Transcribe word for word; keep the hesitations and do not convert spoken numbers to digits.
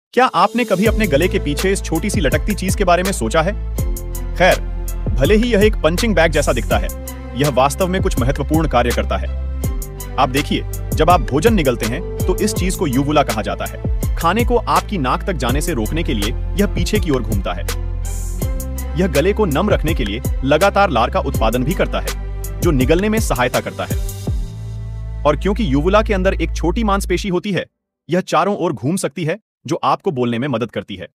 क्या आपने कभी अपने गले के पीछे इस छोटी सी लटकती चीज के बारे में सोचा है? खैर, भले ही यह एक पंचिंग बैग जैसा दिखता है, यह वास्तव में कुछ महत्वपूर्ण कार्य करता है। आप देखिए, जब आप भोजन निगलते हैं तो इस चीज को यूवुला कहा जाता है। खाने को आपकी नाक तक जाने से रोकने के लिए यह पीछे की ओर घूमता है। यह गले को नम रखने के लिए लगातार लार का उत्पादन भी करता है, जो निगलने में सहायता करता है। और क्योंकि यूवुला के अंदर एक छोटी मांसपेशी होती है, यह चारों ओर घूम सकती है, जो आपको बोलने में मदद करती है।